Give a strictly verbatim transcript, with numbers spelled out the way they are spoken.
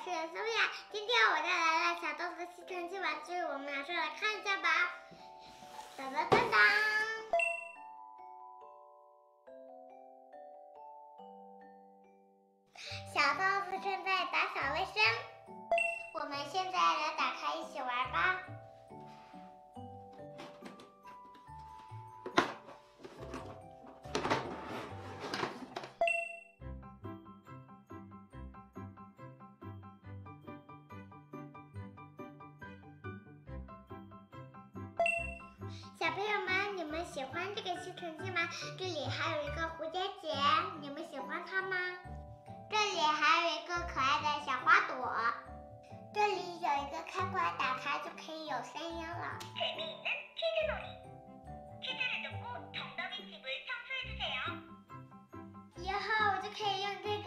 是 Sophia， 今天我带来了小豆子吸尘器玩具，我们马上来看一下吧。当当当当！小豆子正在打扫卫生，我们现在来打开一起玩吧。小朋友们，你们喜欢这个吸尘器吗？这里还有一个蝴蝶结，你们喜欢它吗？这里还有一个可愛的小花朵，这里有一个开关，打开就可以有声音了。 재미있는 퀴즈놀이. 퀴즈를 듣고 정답인 팁을 청소해주세요. 以后我就可以用这